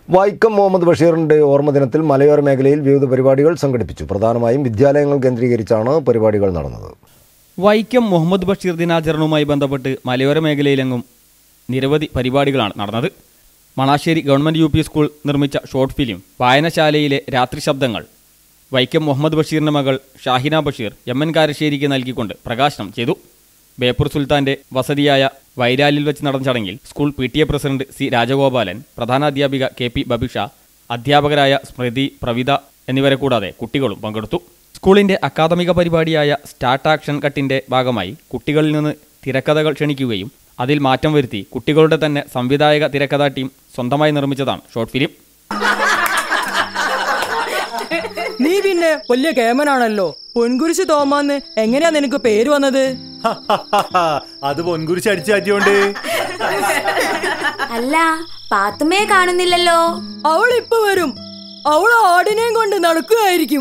വൈക്കം മുഹമ്മദ് ബഷീറിന്റെ ഓർമ്മദിനത്തിൽ മലയോര മേഖലയിൽ വിവിധ പരിപാടികൾ സംഘടിപ്പിച്ചു. പ്രധാനമായും വിദ്യാലയങ്ങൾ കേന്ദ്രീകരിച്ചാണ് പരിപാടികൾ നടന്നത്. വൈക്കം മുഹമ്മദ് ബഷീർ ദിനാചരണവുമായി ബന്ധപ്പെട്ട് മലയോര മേഖലയിലെങ്ങും നിരവധി പരിപാടികളാണ് നടന്നത്. മണാശ്ശേരി ഗവൺമെൻറ് UP സ്കൂൾ നിർമ്മിച്ച ഷോർട്ട് ഫിലിം വായനശാലയിലെ രാത്രി ശബ്ദങ്ങൾ വൈക്കം മുഹമ്മദ് ബഷീറിൻ്റെ മകൾ ഷാഹിന ബഷീർ MN കാരശ്ശേരിക്ക് നൽകിക്കൊണ്ട് പ്രകാശനം ചെയ്തു. ബേപ്പൂർ സുൽത്താൻ്റെ വസതിയായ വൈരാലിൽ വെച്ച് നടന്ന ചടങ്ങിൽ school PTA president C Rajagopalan, പ്രധാനാധ്യാപിക KP ബബിഷ, അധ്യാപകരായ സ്മൃതി, പ്രവിത എന്നിവരെ കൂടാതെ കുട്ടികളും പങ്കെടുത്തു. സ്കൂളിൻ്റെ അക്കാദമിക പരിപാടിയായ സ്റ്റാർട്ട് ആക്ഷൻ കട്ടിൻ്റെ ഭാഗമായി കുട്ടികളിൽ നിന്ന് തിരക്കഥകൾ ക്ഷണിക്കുകയും അതിൽ മാറ്റം വരുത്തി കുട്ടികളുടെ തന്നെ സംവിധായക തിരക്കഥാ ടീം സ്വന്തമായി നിർമ്മിച്ചതാണ് ഷോർട്ട് ഫിലിം. നീ പിന്നെ വലിയ കേമനാണല്ലോ. പൊൻകുരിശ് തോമാന്ന് എങ്ങനെയാ നിനക്ക് പേര് വന്നത്? അത് പൊൻകുരിശ് അടിച്ചു മാറ്റിയോണ്ട്. അല്ല, പാത്തുമ്മയെ കാണുന്നില്ലല്ലോ. അവൾ ഇപ്പൊ വരും. അവൾ ആടിനെയും കൊണ്ട് നടക്കുകയായിരിക്കും.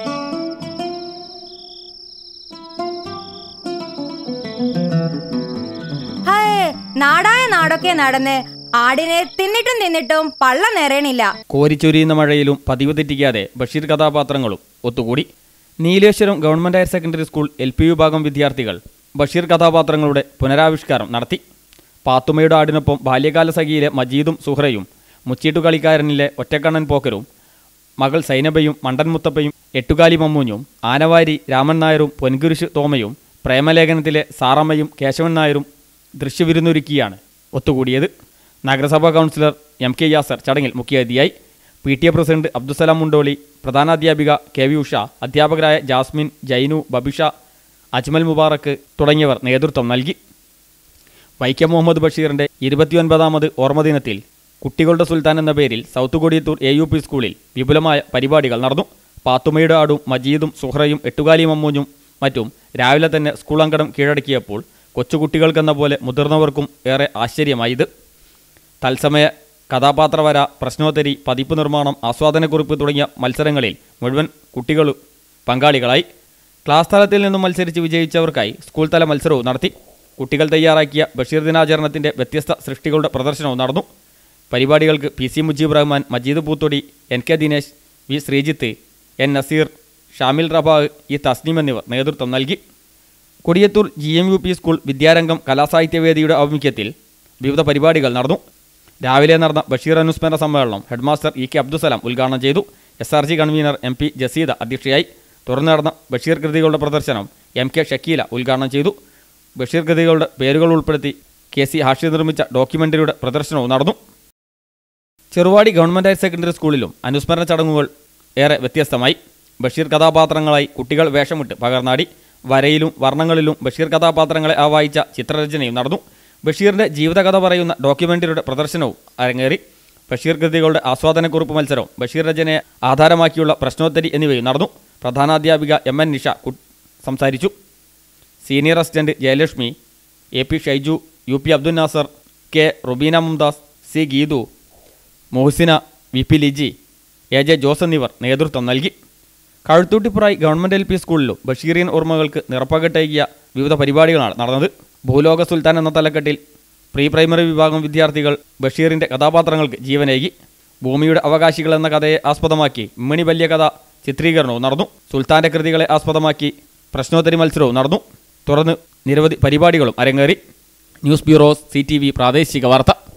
നാടായ നാടൊക്കെ നടന്ന് ആടിനെ തിന്നിട്ടും പള്ള നിറയണില്ല. കോരിച്ചൊരിയുന്ന മഴയിലും പതിവ് തെറ്റിക്കാതെ ബഷീർ കഥാപാത്രങ്ങളും ഒത്തുകൂടി. Nileshwaram government higher secondary school LP വിഭാഗം വിദ്യാർത്ഥികൾ ബഷീർ കഥാപാത്രങ്ങളുടെ പുനരാവിഷ്കാരം നടത്തി. പാത്തുമ്മയുടെ ആടിനൊപ്പം ബാല്യകാല സഖിയിലെ മജീദും സുഹ്റയും, മുച്ചീട്ടു കളിക്കാരനിലെ ഒറ്റക്കണ്ണൻ പോക്കരും, മകൾ സൈനബയും മണ്ടൻ മുത്തപ്പയും, എട്ടുകാലി മമ്മൂഞ്ഞും, ആനവാരി രാമൻ നായരും, പൊൻകുരിശ് തോമയും, പ്രേമലേഖനത്തിലെ സാറമ്മയും കേശവൻ നായരും ദൃശ്യവിരുന്നൊരുക്കിയാണ് ഒത്തുകൂടിയത്. നഗരസഭാ കൗൺസിലർ MK യാസർ ചടങ്ങിൽ മുഖ്യാതിഥിയായി. PTA പ്രസിഡന്റ് അബ്ദുസലാം മുണ്ടോളി, പ്രധാനാധ്യാപിക KV ഉഷ, അധ്യാപകരായ ജാസ്മിൻ, ജൈനു, ബബിഷ, അജ്മൽ മുബാറക്ക് തുടങ്ങിയവർ നേതൃത്വം നൽകി. വൈക്കം മുഹമ്മദ് ബഷീറിൻ്റെ 29ാമത് ഓർമ്മദിനത്തിൽ കുട്ടികളുടെ സുൽത്താൻ എന്ന പേരിൽ സൗത്ത് കൊടിയത്തൂർ AUP സ്കൂളിൽ വിപുലമായ പരിപാടികൾ നടന്നു. പാത്തുമ്മയുടെ ആടും മജീദും സുഹ്റയും എട്ടുകാലി മമ്മൂഞ്ഞും മറ്റും രാവിലെ തന്നെ സ്കൂൾ അങ്കണം കീഴടക്കിയപ്പോൾ കൊച്ചുകുട്ടികൾക്കെന്ന പോലെ മുതിർന്നവർക്കും ഏറെ ആശ്ചര്യമായത്. തത്സമയ കഥാപാത്രവര, പ്രശ്നോത്തരി, പതിപ്പ് നിർമ്മാണം, ആസ്വാദനക്കുറിപ്പ് തുടങ്ങിയ മത്സരങ്ങളിൽ മുഴുവൻ കുട്ടികളും പങ്കാളികളായി. ക്ലാസ് തലത്തിൽ നിന്നും മത്സരിച്ച് വിജയിച്ചവർക്കായി സ്കൂൾ തല മത്സരവും നടത്തി. കുട്ടികൾ തയ്യാറാക്കിയ ബഷീർ ദിനാചരണത്തിൻ്റെ വ്യത്യസ്ത സൃഷ്ടികളുടെ പ്രദർശനവും നടന്നു. പരിപാടികൾക്ക് PC Mujeeb Rahman, Majeed Poothodi, NK Dinesh, V Sreejith, N Naseer, Shamil Rabah, E Tasneem എന്നിവർ നേതൃത്വം നൽകി. കൊടിയത്തൂർ GMUP സ്കൂൾ വിദ്യാരംഗം കലാസാഹിത്യവേദിയുടെ ആഭിമുഖ്യത്തിൽ വിവിധ പരിപാടികൾ നടന്നു. രാവിലെ നടന്ന ബഷീർ അനുസ്മരണ സമ്മേളനം ഹെഡ്മാസ്റ്റർ EK അബ്ദുസലാം ഉദ്ഘാടനം ചെയ്തു. SRG കൺവീനർ MP ജസീദ അധ്യക്ഷയായി. തുടർന്ന് നടന്ന ബഷീർ കൃതികളുടെ പ്രദർശനം MK ഷക്കീല ഉദ്ഘാടനം ചെയ്തു. ബഷീർ കൃതികളുടെ പേരുകൾ ഉൾപ്പെടുത്തി KC ഹാഷി നിർമ്മിച്ച ഡോക്യുമെൻ്ററിയുടെ പ്രദർശനവും നടന്നു. ചെറുവാടി ഗവൺമെൻറ് ഹയർ സെക്കൻഡറി സ്കൂളിലും അനുസ്മരണ ചടങ്ങുകൾ ഏറെ വ്യത്യസ്തമായി. ബഷീർ കഥാപാത്രങ്ങളായി കുട്ടികൾ വേഷമിട്ട് പകർന്നാടി. വരയിലും വർണ്ണങ്ങളിലും ബഷീർ കഥാപാത്രങ്ങളെ ആവാഹിച്ച ചിത്രരചനയും നടന്നു. ബഷീറിൻ്റെ ജീവിതകഥ പറയുന്ന ഡോക്യുമെൻ്ററിയുടെ പ്രദർശനവും അരങ്ങേറി. ബഷീർ കൃതികളുടെ ആസ്വാദനക്കുറിപ്പ് മത്സരവും ബഷീർ രചനയെ ആധാരമാക്കിയുള്ള പ്രശ്നോത്തരി എന്നിവയും നടന്നു. പ്രധാനാധ്യാപിക MN നിഷ സംസാരിച്ചു. Senior assistant Jayalakshmi, AP Shaiju, UP Abdul Nasar, K Rubina Mumtaz, C Geethu, Mohsina, VP Liji, AJ Jose എന്നിവർ നേതൃത്വം നൽകി. കഴുത്തൂട്ടിപ്പുറായി ഗവൺമെൻറ് LP സ്കൂളിലും ബഷീറിയൻ ഓർമ്മകൾക്ക് നിറപ്പകട്ടേകിയ വിവിധ പരിപാടികളാണ് നടന്നത്. ഭൂലോക സുൽത്താൻ എന്ന തലക്കെട്ടിൽ പ്രൈമറി വിഭാഗം വിദ്യാർത്ഥികൾ ബഷീറിൻ്റെ കഥാപാത്രങ്ങൾക്ക് ജീവനേകി. ഭൂമിയുടെ അവകാശികൾ എന്ന കഥയെ ആസ്പദമാക്കി ഇമ്മണി വലിയ കഥ ചിത്രീകരണവും നടന്നു. സുൽത്താൻ്റെ കൃതികളെ ആസ്പദമാക്കി പ്രശ്നോത്തരി മത്സരവും നടന്നു. തുടർന്ന് നിരവധി പരിപാടികളും അരങ്ങേറി. ന്യൂസ് ബ്യൂറോ CTV പ്രാദേശിക വാർത്ത.